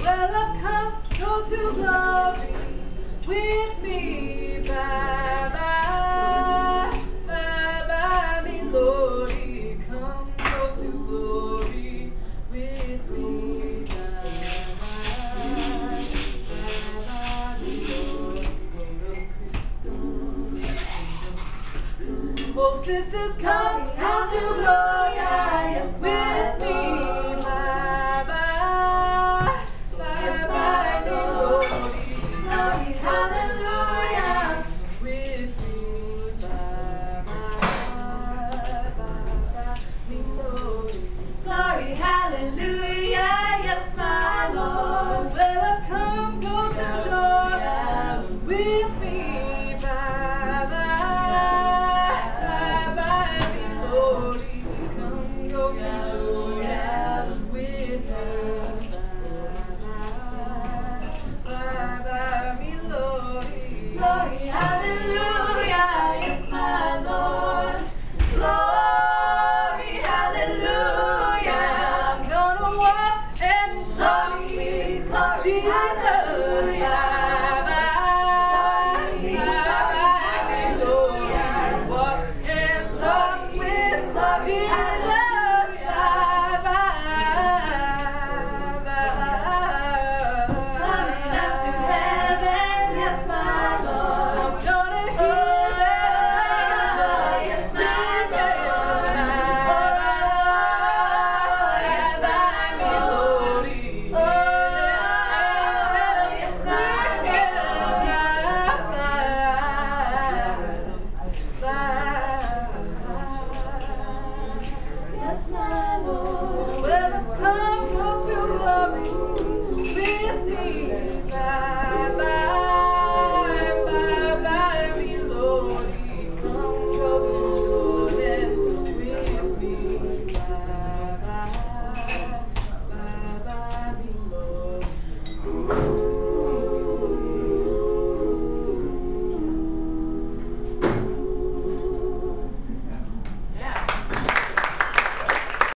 Welcome, go to glory with me. Bye bye, bye bye, me Lordy. Come, go to glory with me. Bye bye, bye bye, me Lordy. Oh, sisters, come, go to glory with me. Bye bye, bye bye, me Lordy. Glory, hallelujah, with me. Bye bye, bye bye, me Lordy. Glory, hallelujah, yes, my Lord. Welcome, go to Jordan with me. Bye bye, bye bye, me Lordy. Come, go to Jordan with me. Bye bye, me Lordy. Glory, hallelujah, yes, my Lord. Glory, hallelujah. I'm gonna walk and talk with Jesus.